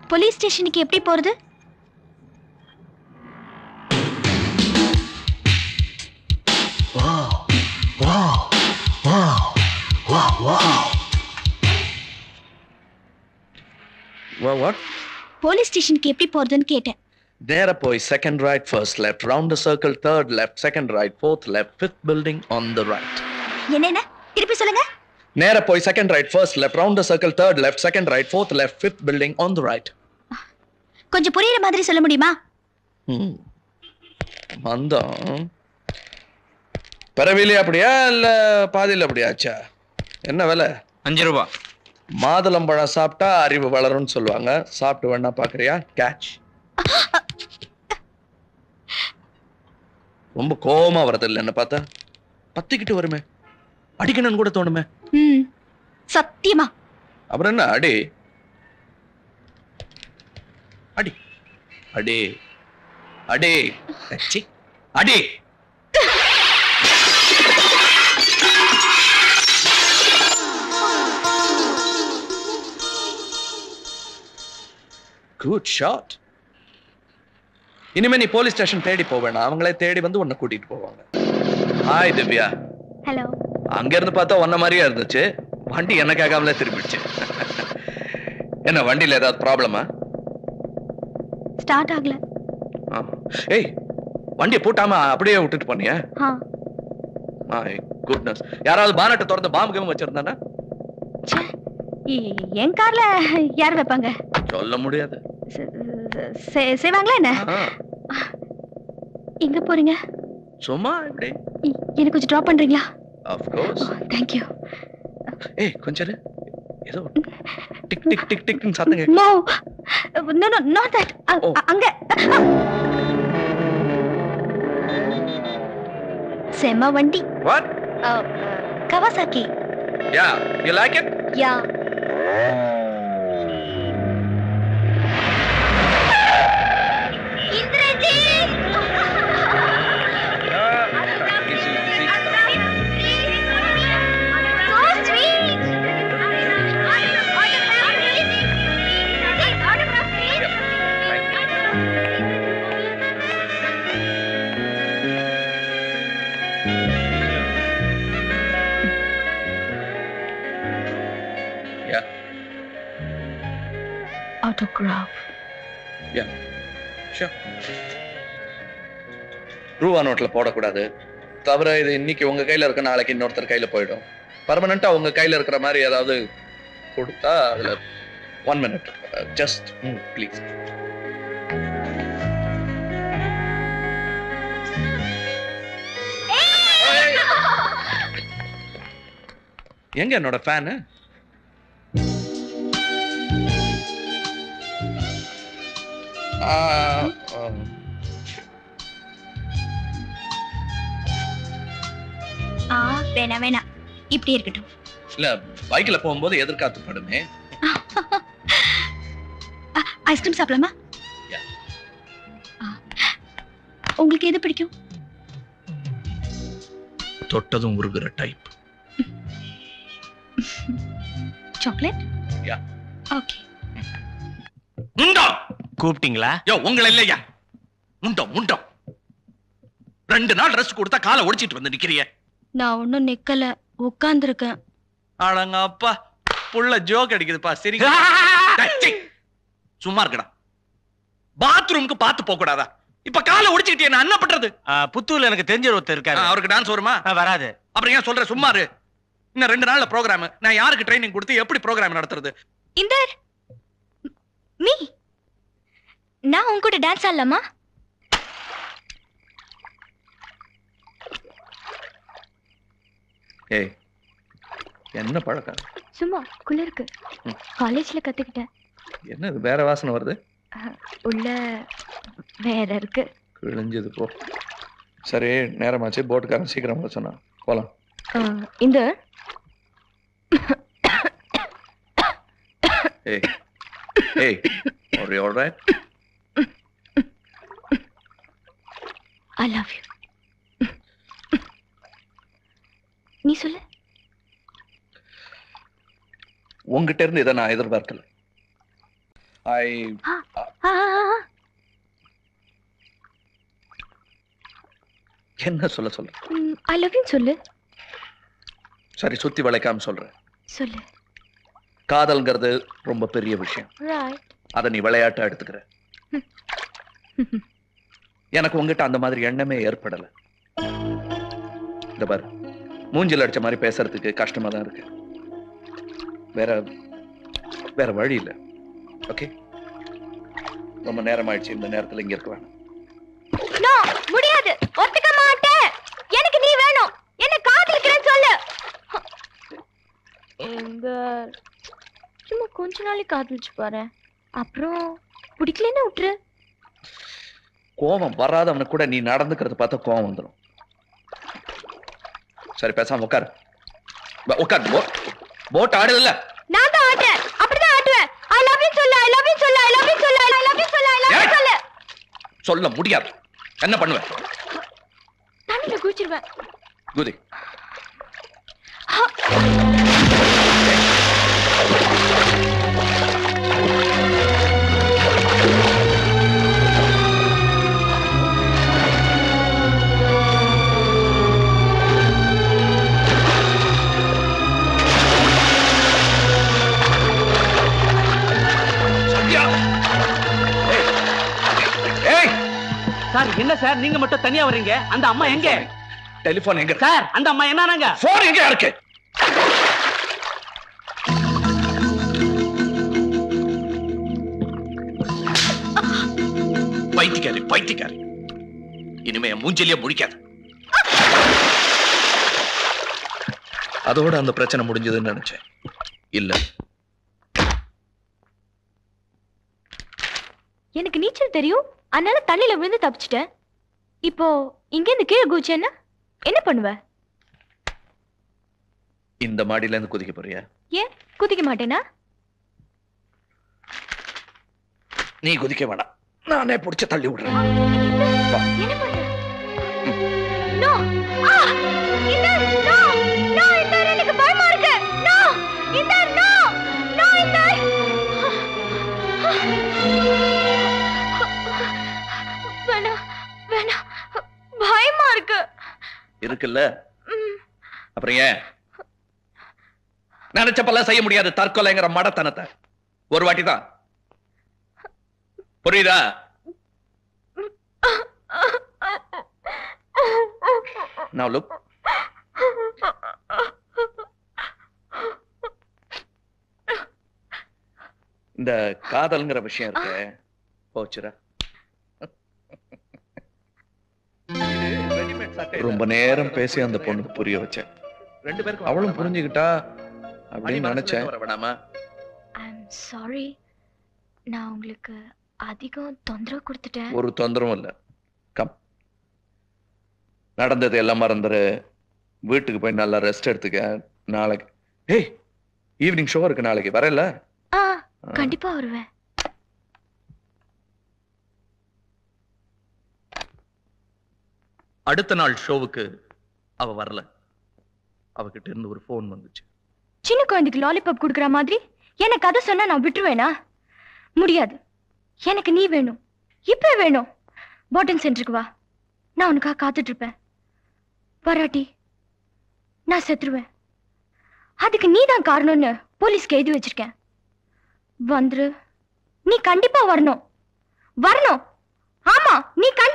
Police ஸ்டேஷனுக்கு எப்படி போறது? போலீஸ் ஸ்டேஷனுக்கு எப்படி போறதுன்னு கேட்டேன். நேரா போய் second right, first left, round the circle, third left, second right, fourth left, fifth building on the right. என்ன திருப்பி சொல்லுங்க. நேரா போய் second right, first left, round the circle, third left, second right, fourth left, fifth building on the right. கொஞ்சம் புரியுற மாதிரி சொல்ல முடியுமா? மந்தம் பரவிலே அப்படியா இல்ல பாதியில் அப்படியாச்சா? என்ன விலை? 5 ரூபாய். மாதுளம்பழம் சாப்பிட்டா அறிவு வளரும்னு சொல்லுவாங்க. சாப்பிட்டு வேணா பாக்குறியா? கேட்ச். ரொம்ப கோபமா வருது இல்ல என்ன பார்த்தா? பத்திக்கிட்டு வருமே, அடிக்கணும்னு கூட தோணுமே. சத்தியமா? அப்புறம் என்ன? அடி அடி அடி அடி அடி. Good shot. இனிமே நீ போலீஸ் ஸ்டேஷன் தேடி போவேனா, அவங்களே தேடி வந்து உன்னை கூட்டிட்டு போவாங்க. ஹாய் திவ்யா. ஹலோ. அங்க இருந்து பார்த்தா உன்ன மாதிரியா இருந்துச்சு. வண்டி என்ன கேட்காமலே திரும்பிடுச்சு. என்ன வண்டியில ஏதாவது ப்ராப்ளமா? ஸ்டார்ட் ஆகல. ஏய், வண்டியை பூட்டாம அப்படியே விட்டுட்டு போனியா? My goodness. யாராவது பானட்டை திறந்து பாம்பு கேம் வச்சிருந்தானா? என் கார்ல யார் வைப்பாங்க? சொல்ல முடியாது. செய்வாங்களா என்ன? எங்க போறீங்க? சும்மா இப்படி. எனக்கு கொஞ்சம் டிராப் பண்றீங்களா? Of course. Thank you. ஏய் கொஞ்சம் ஏதோ டிக் டிக் டிக் டிக்னு சத்தம் கேக்குது. No, not that. அங்க செம்ம வண்டி. What? Kawasaki. Yeah, you like it? Yeah. Autograph. Yeah, sure. ரூபா நோட்ல போடக்கூடாது. தவிர இது இன்னைக்கு உங்க கையில இருக்க, நாளைக்கு இன்னொருத்தர் கையில போயிடும். பர்மனண்டா உங்க கையில இருக்கிற மாதிரி ஏதாவது கொடுத்தா அதுல 1 minute. Just please. எங்க என்னோட ஃபேன்? வேணா இப்படி இருக்கட்டும். இல்ல, பைக்ல போகும்போது எதிர்காத்து படுமே. ஐஸ்கிரீம் சாப்பிடலாமா? உங்களுக்கு எது பிடிக்கும்? தொட்டதும் உருகுற டைப். சாக்லேட்? யா. ஓகே. முண்டம் கூப்பிட்டீங்களா? யோ, உங்கள இல்லையா? முண்டம் முண்டம். 2 நாள் ரெஸ்ட் கொடுத்தா காலை ஒடிச்சிட்டு வந்து நிக்கிறியே. நான் ஒன்னும் நிக்கல, உட்கார்ந்திருக்கேன். ஆளங்க அப்பா, புள்ள ஜோக் அடிக்குதுப்பா. சரி சும்மா இருக்கடா. பாத்ரூமுக்கு பார்த்து போக கூடாதா? இப்ப காலை ஒடிச்சிட்டு என்ன பண்றது? புத்தூர்ல எனக்கு தெரிஞ்ச ஒருத்தர் இருக்காரு. அவருக்கு டான்ஸ் வருமா? வராது. அப்புறம் ஏன் சொல்ற? சும்மா இரு. இன்னும் 2 நாள்ல ப்ரோகிராம். நான் யாருக்கு ட்ரைனிங் கொடுத்து எப்படி ப்ரோகிராம் நடத்துறது? இந்தர் மீ, நான் உன் கூட டான்ஸ் ஆடலாமா? ஏய், என்ன பழக்கம்? சும்மா குளிருக்கு. காலேஜ்ல கத்துக்கிட்டேன். என்ன இது வேற வாசனை வருது? உள்ள வேற இருக்கு. கிழிஞ்சது போ. சரி, நேரமாச்சு. போட்டுக்காரன் சீக்கிரம் வர சொன்னா போலாம். இந்த ஏய் ஏய், are you all right? I love you. நீ சொல்லு. உங்ககிட்ட இருந்து இதை நான் எதிர்பார்க்கல. ஐ என்ன சொல்ல சொல்ற? ஐ லவ் யூ சொல்லு. சரி, சுத்தி வளைக்காம சொல்றேன். சொல்லு. காதல்ங்கிறது ரொம்ப பெரிய விஷயம். ரைட். அத நீ விளையாட்டா எடுத்துக்கிற. எனக்கு உங்ககிட்ட அந்த மாதிரி எண்ணமே ஏற்படல. இந்த பாரு, மூஞ்சில் அடிச்ச மாதிரி பேசுறதுக்கு கஷ்டமா தான் இருக்கு. வேற வழி இல்லை. ஓகே, ரொம்ப நேரம் ஆயிடுச்சு. இந்த நேரத்துல இங்க இருக்க வேணாம். நோ, முடியாது. ஒத்துக்க மாட்டேன். எனக்கு நீ வேணும். என்ன காதலிக்கிறேன்னு சொல்லு. எங்க சும்மா கொஞ்ச நாளைக்கு காதலிச்சு பாரு, அப்புறம் பிடிக்கலன்னு விட்டுரு. கோபம் வராதவனுக்கு கூட நீ நடந்துக்கிறத பார்த்தா கோபம் வந்துடும். சரி, பேசாம உட்காரு. உட்காரு. போட் ஆடுதுல்ல? நான் தான் ஆடுறேன். அப்படிதான் ஆடுவேன். ஐ லவ் யூ சொல்லு. ஐ லவ் யூ சொல்லு. ஐ லவ் யூ சொல்லு. ஐ லவ் யூ சொல்லு. ஐ லவ் யூ சொல்லு. சொல்ல முடியாது. என்ன பண்ணுவேன்? தண்ணில குதிச்சிருவேன். குதி. சார், என்ன சார் நீங்க மட்டும் தனியா வர்றீங்க? அந்த அம்மா எங்க? டெலிபோன் எங்க சார்? அந்த அம்மா என்னங்க? போன் எங்க இருக்கு? பைத்தியக்காரி. இனிமே மூஞ்சிலேயே முடிக்காது. அதோட அந்த பிரச்சனை முடிஞ்சதுன்னு நினைச்சேன். இல்ல, எனக்கு நீச்சல் தெரியும். அதனால தண்ணில விழுந்து தப்பிச்சிட்டேன். இப்போ இங்க இருந்து கீழே குதிச்சேன்னா என்ன பண்ணுவ? இந்த மாடியில இருந்து குதிக்க போறியா? ஏன் குதிக்க மாட்டேனா? நீ குதிக்க வேணாம், நானே புடிச்சு தள்ளி விடுறேன். என்ன பண்ற? நோ! இந்த நோ! நோ! இந்த எனக்கு பயமா இருக்கு. நோ! இந்த நோ! நோ! இந்த வேணாம். பயமா இருக்கு. இருக்குல்ல, அப்புறம் ஏன் நினைச்சப்பெல்லாம் செய்ய முடியாது தற்கொலைங்கிற மடத்தனத்தை? ஒரு வாட்டி தான், புரியுதா? Now look. இந்த காதல்ங்கிற விஷயம் இருக்கு, போச்சுரா. ரொம்ப நேரம் பேசி அந்த பொண்ணுக்கு புரிய வச்சேன். அவளும் புரிஞ்சுக்கிட்டா அப்படின்னு நினைச்சேன். I'm sorry. நான் உங்களுக்கு அதிகம் தொந்தரவு கொடுத்துட்டேன். ஒரு தொந்தரவும் இல்லை. கம், நடந்தது எல்லாம் மறந்துரு. வீட்டுக்கு போய் நல்லா ரெஸ்ட் எடுத்துக்க. நாளைக்கு ஈவினிங் ஷோ இருக்கு, நாளைக்கு வரல? கண்டிப்பா வருவேன். அடுத்த நாள் ஷோவுக்கு அவ வரல. அவகிட்ட இருந்து ஒரு போன் வந்துச்சு. சின்ன குழந்தைக்கு லாலிபாப் குடுக்கற மாதிரி எனக்கு கதை சொன்னா நான் விட்டுருவேனா? முடியாது. எனக்கு நீ வேணும், இப்ப வேணும். பாட்டன் சென்டருக்கு வா, நான் உனக்காக காத்துட்டு இருப்பேன். வராட்டி நான் செத்துருவேன். அதுக்கு நீ தான் காரணம்னு போலீஸ்க்கு எழுதி வச்சிருக்கேன். வந்துரு. நீ கண்டிப்பா வரணும். ஆமா, நீ